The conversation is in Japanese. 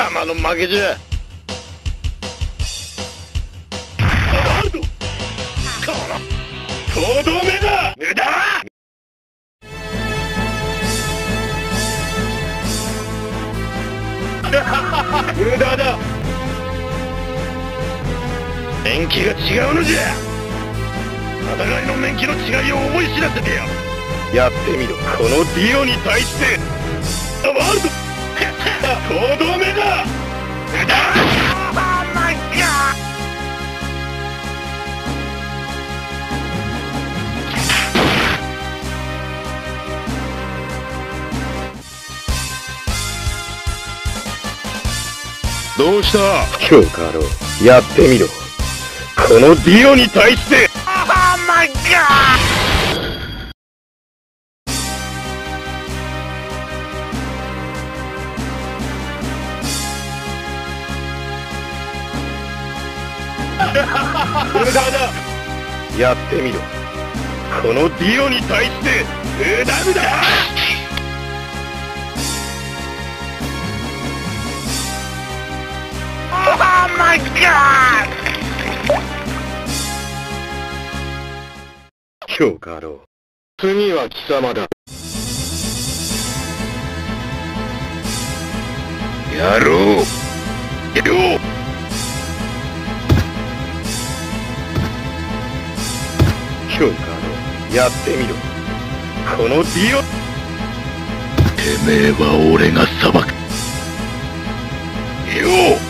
様の負けじゃ。ワールド、とどめだ。無駄。無駄だ。年季が違うのじゃ。戦いの年季の違いを思い知らせてよ。やってみろ。このディオに対してワールドとどめだ。無駄。どうした今日からやってみろ。このディオに対して無駄だ。やってみろ。このディオに対して無駄無駄。Oh my God! 今日から次は貴様だ。やろう。やろう。今日からやってみろ。このディオ。てめえは俺が裁く。よう。